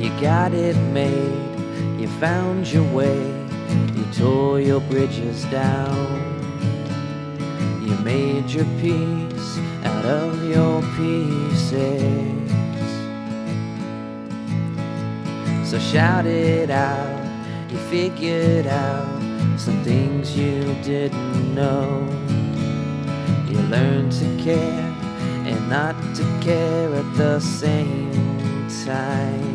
You got it made, you found your way, you tore your bridges down. You made your peace out of your pieces. So shout it out, you figured out some things you didn't know. You learned to care and not to care at the same time.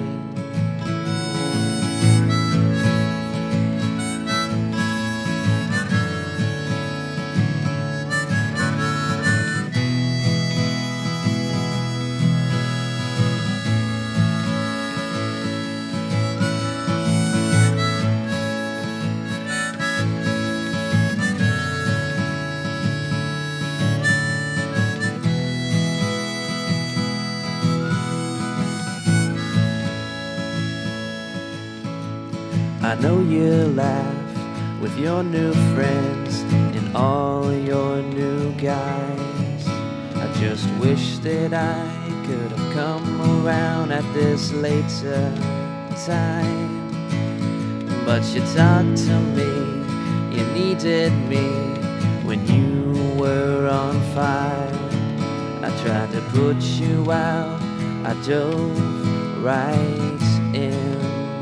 I know you laugh with your new friends and all your new guys. I just wish that I could have come around at this later time. But you talked to me, you needed me when you were on fire. I tried to put you out, I dove right in.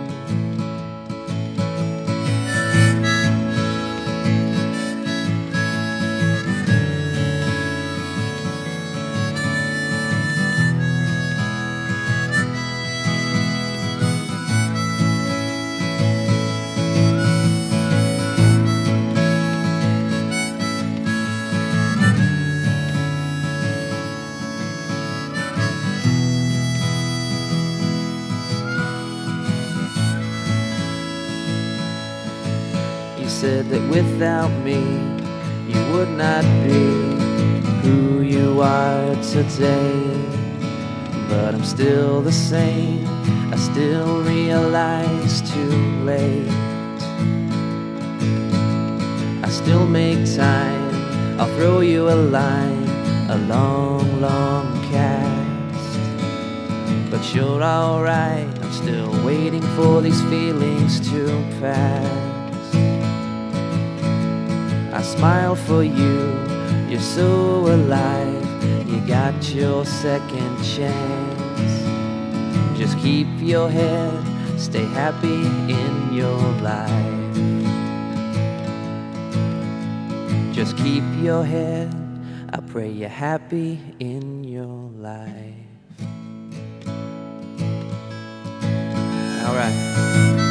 You said that without me, you would not be who you are today. But I'm still the same, I still realize too late. I still make time, I'll throw you a line, a long, long cast. But you're alright, I'm still waiting for these feelings to pass. I smile for you, you're so alive, you got your second chance. Just keep your head, stay happy in your life. Just keep your head, I pray you're happy in your life. All right.